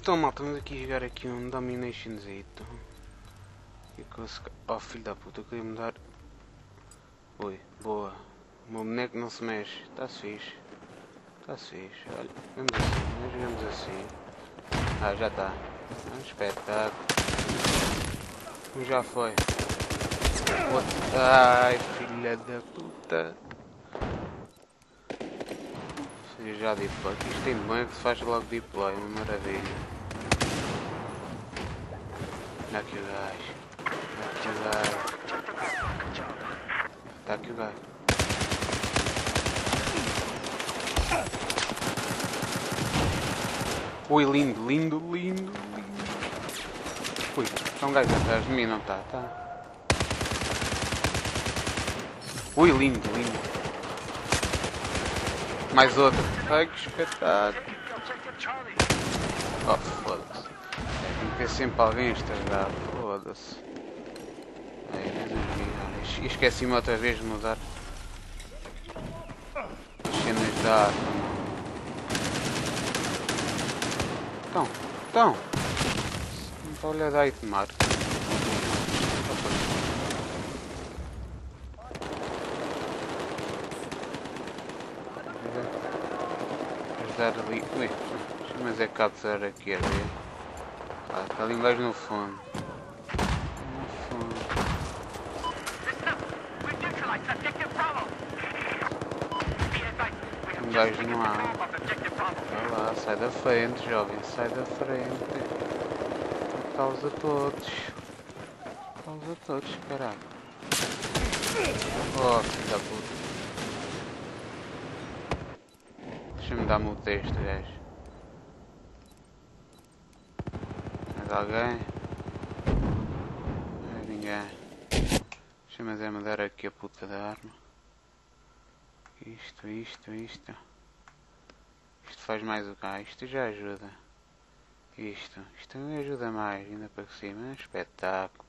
Então malta, vamos aqui jogar aqui um Dominationzito. E com esse... Oh filho da puta, eu queria mudar. Oi, boa. O meu boneco não se mexe, está-se fixe. Está-se fixe, olha, vamos assim, nós jogamos assim. Ah, já está. É um espetáculo. Já foi. Ai, filha da puta. Já deploy. Isto tem bem que se faz logo deploy, uma maravilha. Olha aqui o gajo. Olha aqui o gajo. Está aqui o gajo. Ui, lindo, lindo, lindo, lindo. Ui, está um gajo atrás de mim, não está? Tá. Ui, lindo, lindo. Mais outro. Ai, que espetáculo. Oh, foda-se. Tem que ter sempre alguém a estragar. Foda-se. Esqueci-me outra vez de mudar as cenas da arma. Então. Não está a olhar daí de mar. Ajudar ali. Ui, mas é capturar aqui a ver. Ah, está ali um gajo no fundo. Um gajo não há. Vai lá, sai da frente, jovem, sai da frente. Causa todos. Causa todos, caralho. Oh, filho da puta. Deixa-me dar-me o texto, gajo. Mais alguém? Não é ninguém. Deixa-me mudar aqui a puta da arma. Isto. Isto faz mais o que? Isto já ajuda. Isto também ajuda mais, ainda para cima. É um espetáculo.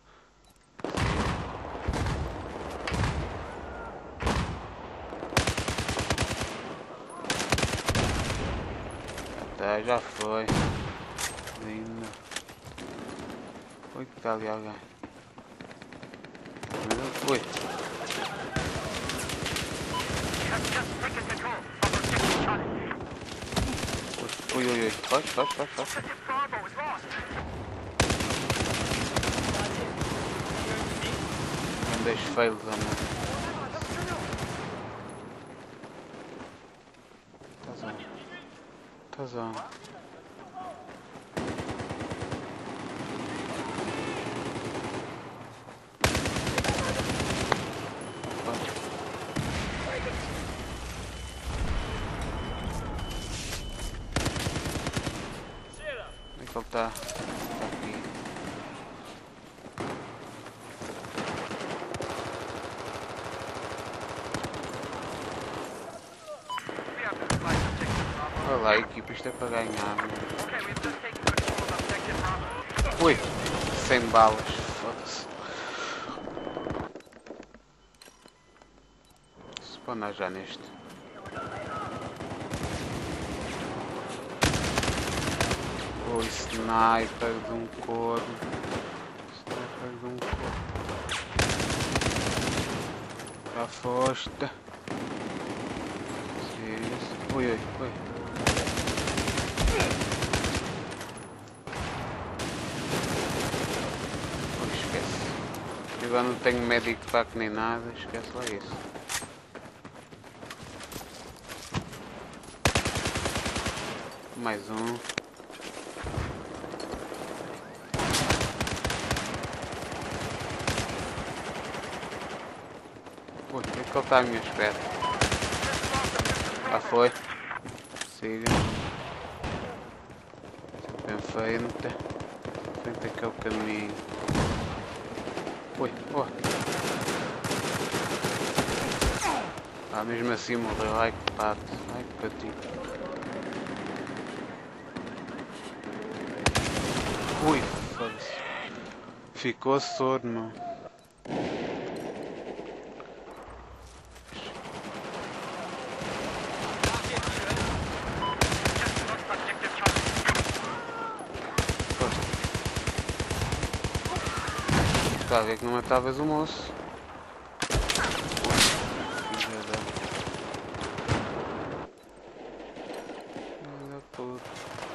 Tá, já foi. Lindo. Oi, que está ali alguém. Oi. Ui. Faz. Grandes fails, amor. Tazão. Onde é que ele está? Está aqui. Olha lá, equipa, isto é para ganhar. Ui, 100 balas, foda-se. Spawnar já neste. O sniper de um corno. Já foste. Ui. Esquece. Agora não tenho médico pack nem nada, esquece lá isso. Mais um. Ui, é que ele está à minha espera. Já foi. Siga. Sempre em frente. Frente aquele caminho. Ui. Ah, mesmo assim morreu. Ai que pato. Ai que patito. Ui, foda-se. Ficou sordo, mano. Está a ver que não matavas o moço. Filha da puta.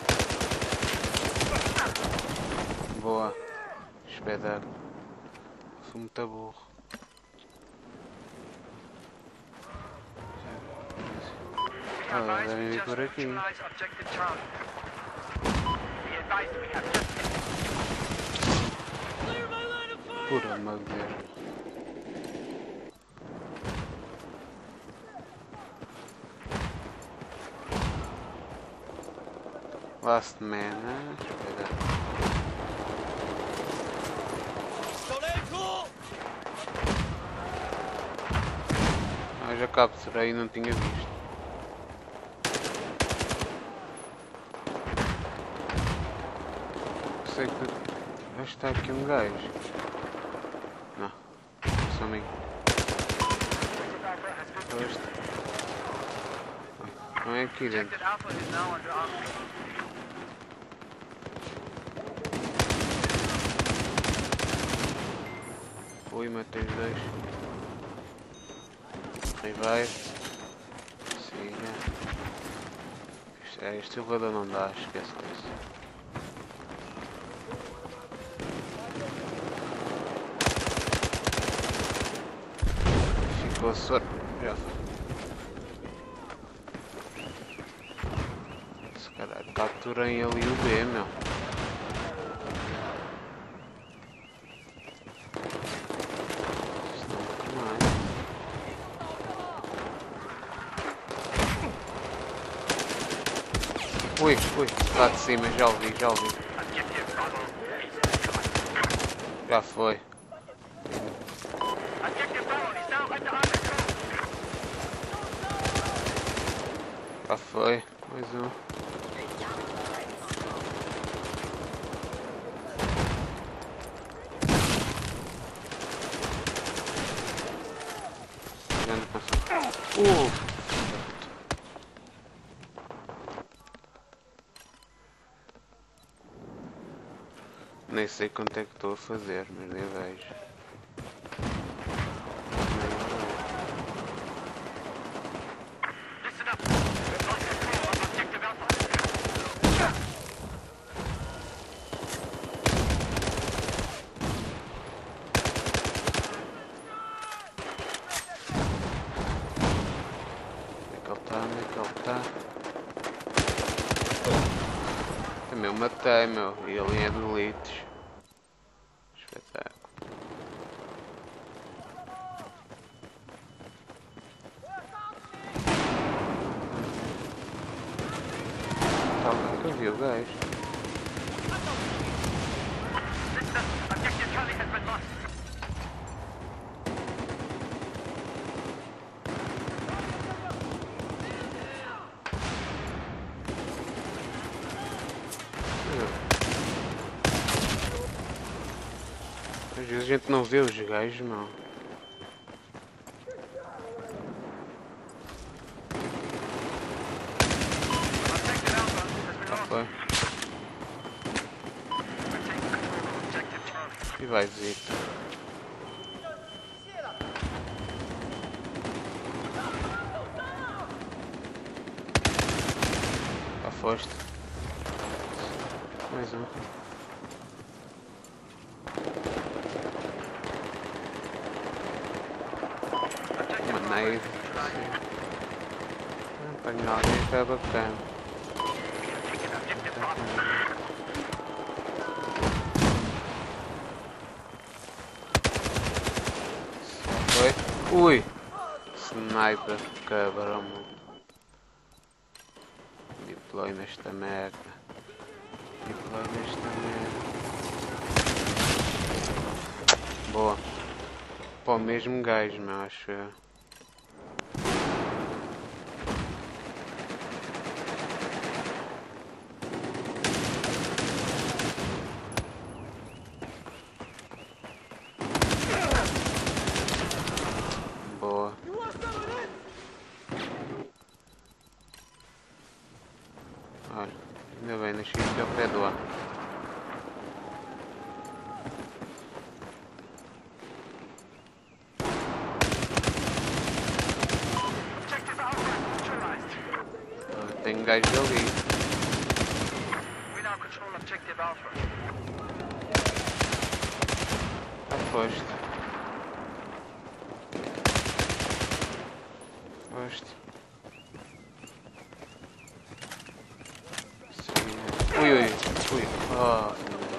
Boa. Espetáculo. Fui muito burro. Ah, devem vir por aqui. Pura madeira. Last man, né? Espera. Ah, já capturei e não tinha visto. Sei que está aqui um gajo. Não, só mim. Não é aqui dentro. Ui, matei os dois. Revive. Siga. Este elevador não dá, esquece disso. Ficou a sorte. Já foi. Se calhar capturem ali o B, meu. Ui, lá de cima, já ouvi. Já foi. Já foi, mais um. Nem sei quanto é que estou a fazer, mas nem vejo. Onde é que ele está? Também o matei, meu. E a linha de elites. Espetáculo. Talvez que eu vi o gajo. Às vezes a gente não vê os gajos, não. Foi. E vai zito. Já foste. Mais um. Maneiro. Apanhar alguém que é bacana. Foi? Ui! Sniper, cabrão. Deploy nesta merda. Deploy nesta merda. Boa. Para o mesmo gajo, meu, acho eu. Boa. Olha, ainda bem, deixei aqui ao pé do ar. tem um gajo ali. Aposto. Aposto. Ui, ui, ui. Oh.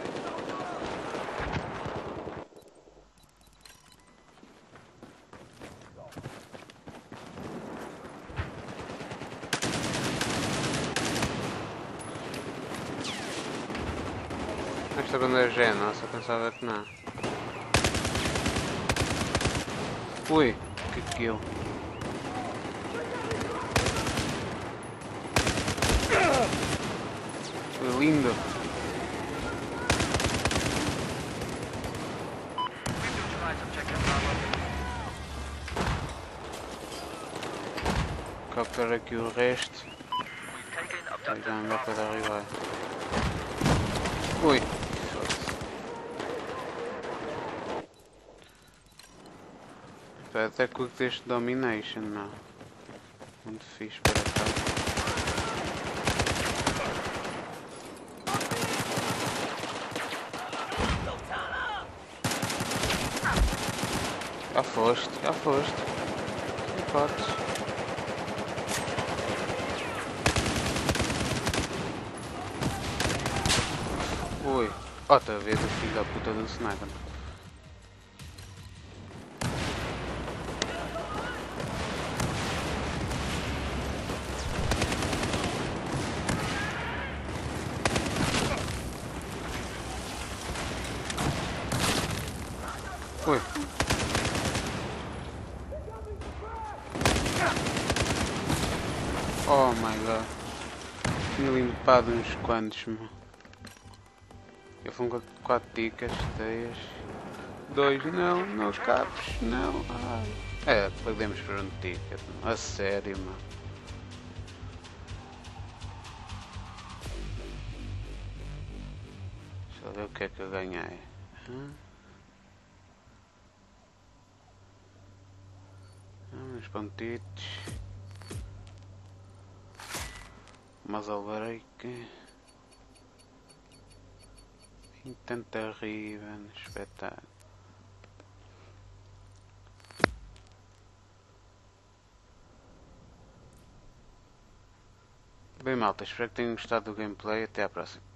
Esta bandeja é nossa, pensava que não. Ui, que kill. Foi lindo. Capturar aqui o resto. E já não dá para derribar. Ui. Até curto este Domination, não. Muito fixe para cá. Já foste, já foste. Sem hipóteses. Ui. Outra vez o filho da puta do sniper. Ui. Oh my god. Tinha limpado uns quantos, meu. Eu fui com 4 dicas, 3, 2, não, não capes, não. Ai. É, perdemos por um ticket, a sério, mano. Deixa eu ver o que é que eu ganhei. Uns pontitos. Muzzle break. Tanta Riven, espetáculo. Bem malta, espero que tenham gostado do gameplay. Até à próxima.